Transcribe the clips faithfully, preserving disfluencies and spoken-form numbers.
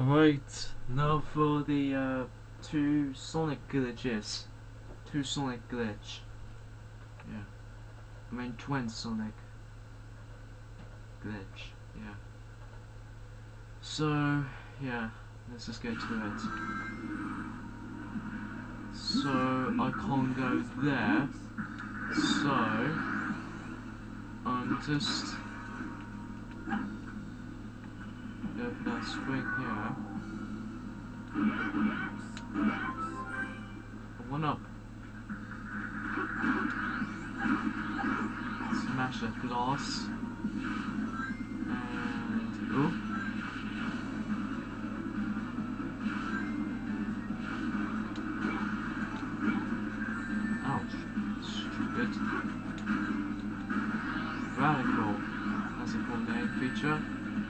Alright, now for the uh, two Sonic glitches. Two Sonic glitch. Yeah. I mean twin Sonic glitch. Yeah. So, yeah, let's just get to it. So, I can't go there. So, I'm just go for that swing here. One up. Smash that glass. And oh. Ouch. Stupid. Radical. That's a cool name feature.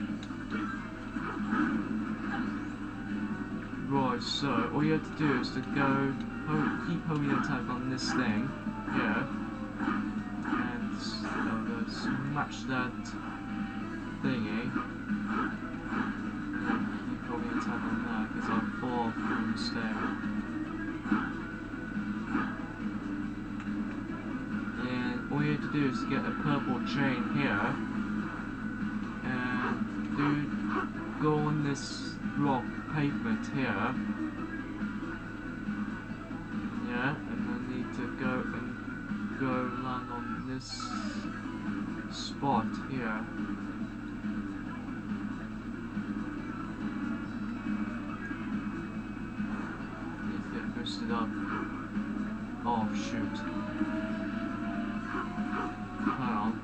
Right, so all you have to do is to go hold, keep holding attack on this thing here and uh, go smash that thingy and then keep holding attack on that because I'll fall off from the stair. And all you have to do is to get a purple chain here and do go on this rock pavement here. Yeah, and then need to go and go land on this spot here. Need to get boosted up. Oh shoot. Hang on.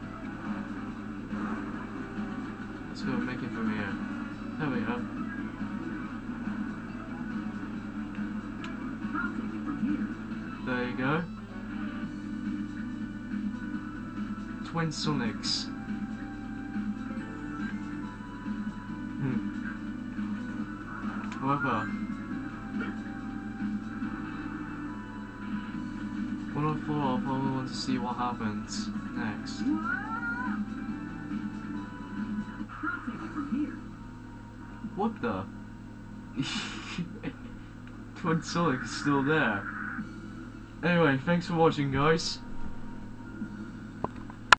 Let's go make it from here. There we go. There you go. Twin Sonics. Hmm. However, when I fall off, I want to see what happens next. What the? Twin Sonic is still there. Anyway, thanks for watching, guys.